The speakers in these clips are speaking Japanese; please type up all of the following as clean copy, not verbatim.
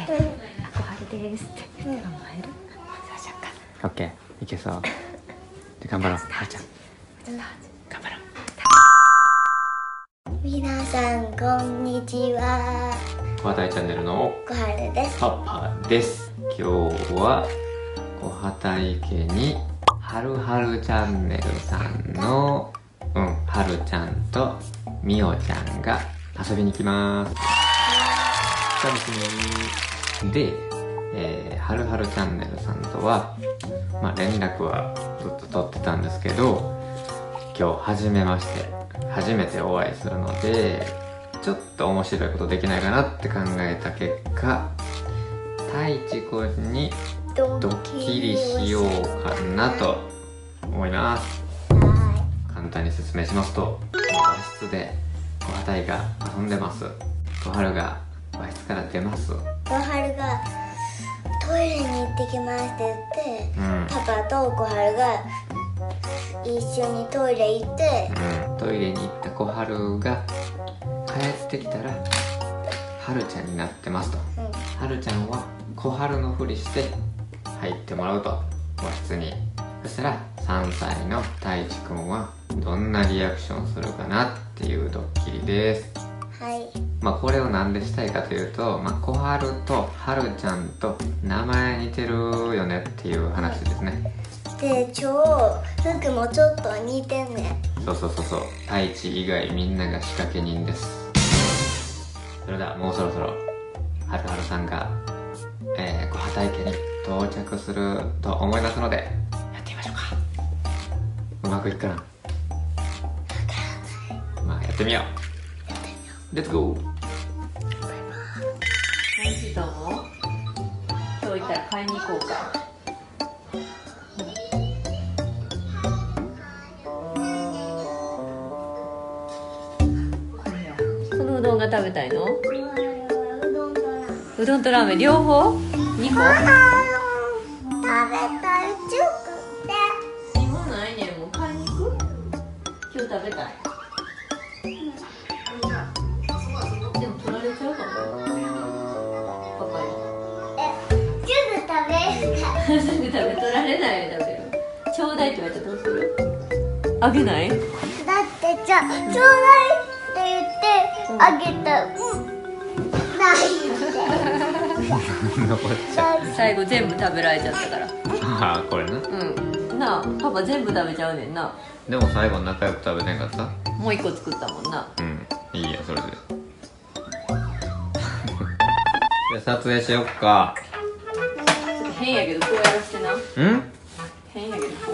て、あ、小春ですって思える。そうしようか。 オッケー、いけそう。で、頑張ろう、はるちゃん。頑張ろう。 皆さんこんにちは。 小畑チャンネルの小春です。 パパです。今日は小畑家にはるはるチャンネルさんのはるちゃんとみおちゃんが遊びに来ます。楽しみで、はるはるチャンネルさんとは、連絡はずっと取ってたんですけど、今日初めてお会いするので、ちょっと面白いことできないかなって考えた結果、太一くんにドッキリしようかなと思います。簡単に説明しますと、和室で小畑が遊んでます。小春が和室から出ます。 小春がトイレに行ってきますって言って、パパと小春が一緒にトイレ行って、 トイレに行った小春が帰ってきたらはるちゃんになってますと、はるちゃんは小春のふりして入ってもらうと、和室に。そしたら3歳の太一くんはどんなリアクションするかなっていうドッキリです。 はい。 これをなんでしたいかというと、小春とはるちゃんと名前似てるよねっていう話ですね。 で、服もちょっと似てんね。 そう。太一以外みんなが仕掛け人です。それではもうそろそろはるはるさんが、小畑家に到着すると思いますので、やってみましょうか。うまくいくかな。やってみよう。レッツゴー。 何時どうも。今日行ったら買いに行こうか。そのうどんが食べたいの？うどんとラーメン両方？2個？ 食べたいちゅくって。 今ないねん、もう買いに行く？今日食べたい。でも取られちゃうかも。パパに。 すぐ食べるから。 すぐ取られないよ、食べる。ちょうだいって言われたらどうする？あげない？ だってちょうだいって言ってあげた。ないって。 残っちゃう。 最後全部食べられちゃったから。 ああ、これな。 なあ、パパ全部食べちゃうねんな。 でも最後仲良く食べてんかった？ もう1個作ったもんな。 いいよ、それで。じゃあ撮影しよっか。 ちょっと変やけどこうやらせてな。変やけどこう。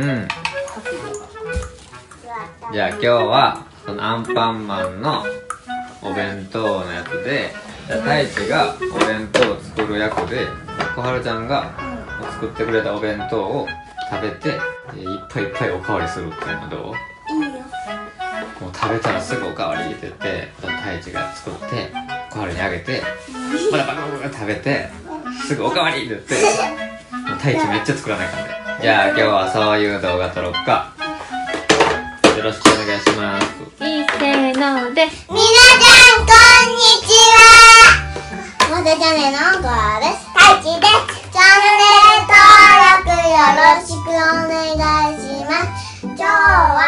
じゃあ今日はそのアンパンマンのお弁当のやつで、太一がお弁当を作る役で、小春ちゃんが作ってくれたお弁当を食べて、いっぱいいっぱいおかわりするっていうのどう？ いいよ。 もう食べたらすぐおかわりって言って、太一が作って小春にあげて、まだバカバカ食べてすぐおかわりって言って、もう太一めっちゃ作らないからね。じゃあ今日はそういう動画撮ろっか。よろしくお願いします。 いいせーので。 みなさんこんにちは。またチャンネルの小春です。太一です。チャンネル登録よろしくお願いします。今日は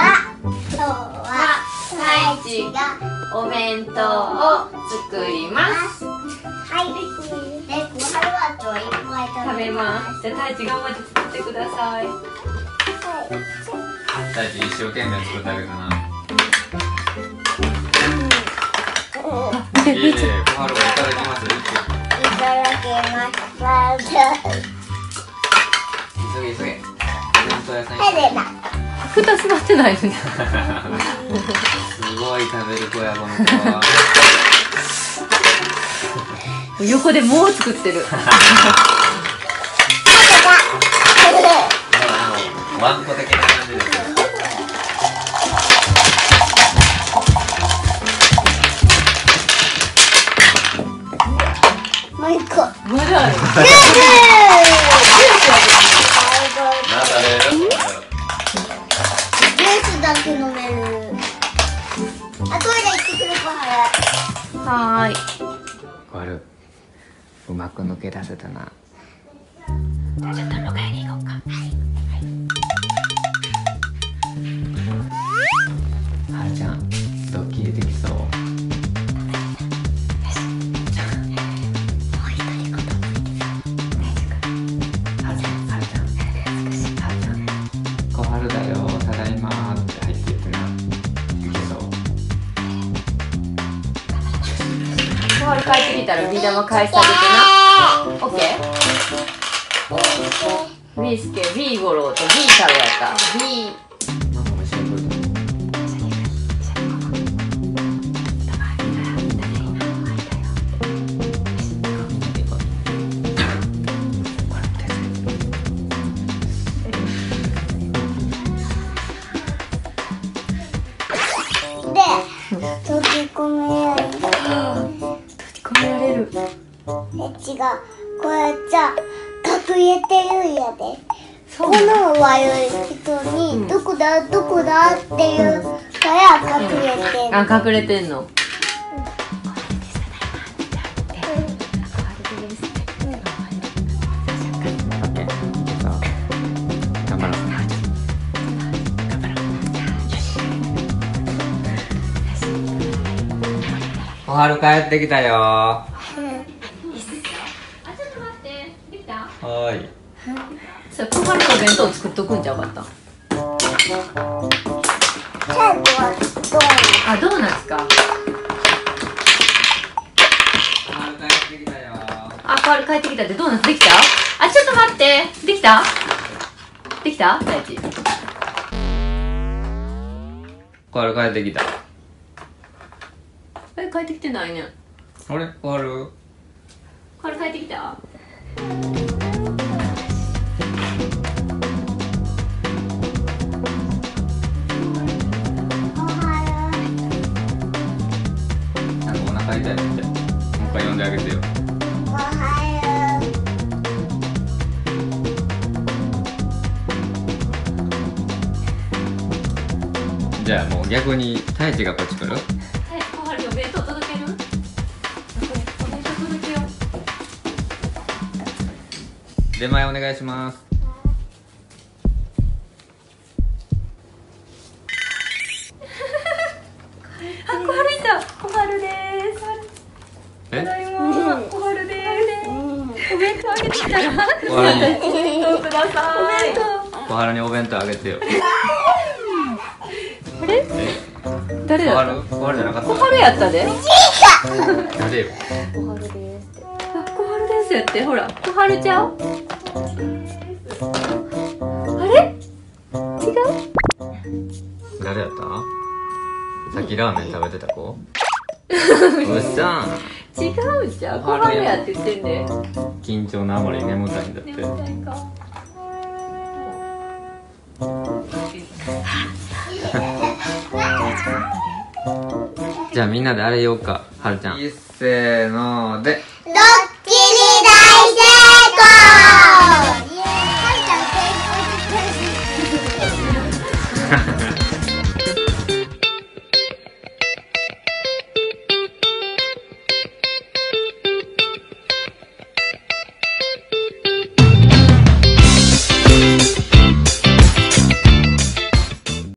太一がお弁当を作ります。 はい。で、小春は今日いっぱい食べます。じゃあ太一頑張って作ってください。 太一一生懸命作ってあげたな。小春もいただきます。 いただきます。 急げ。お弁当屋さんヘレナ。 蓋閉まってないのに。 すごい食べる子や、この子は。 横でもう作ってる。 ワンコ的な感じです。 もう一個。 まだある。 ジュースだけ飲める。あ、トイレ行ってくる子早い。 小春、 うまく抜け出せたな。じゃあちょっと迎えに行こうか。はるちゃんドッキリできそう。小春だよ、ただいまーって入ってってな。いけそう。 小春帰ってきたらビー玉返してあげてな。オッケー。ビースケ、ビーゴローとビー太郎やった。ビー。 ママも一緒に来ると思う。 閉じ込められる。 閉じ込められる。 違う。これじゃ隠れてるんやで。この悪い人にどこだどこだっていうから隠れてる。 あ、隠れてんの。 頑張ろう。小春帰ってきたよ。 あ、ちょっと待って。できた？ はーい。 さあ、小春の弁当作っとくんちゃうかった。 最後はあ、ドーナツか。 小春帰ってきたよ。 あ、小春帰ってきたってドーナツできた？あ、ちょっと待って。できた？できた？大地。 小春帰ってきた。 帰ってきてないね。 あれ小春。 小春帰ってきた？ なんかお腹痛いって。もう一回呼んであげてよ。 おはよう。 じゃあもう逆に太一がこっち来る？ はい、小春の弁当届ける？お弁当届けよう。 出前お願いします。 あ、小春いた。小春です。 え？ ただいま。小春です。お弁当あげてきたら。 小春にお弁当ください。お弁小春にお弁当あげてよ。 当。あれ？誰小だった？ 春？小春じゃなかった小？春やったで。 誰よ？ 小春です。あ、小春ですやって。ほら、小春ちゃう？あれ？違う？ 誰やった？さっきラーメン食べてた子？うっさん。 違うじゃん。小春やって言ってんで。 緊張のあまり眠たいんだって。 眠たいか。 じゃあみんなであれ言おうか。はるちゃん。いっせーので。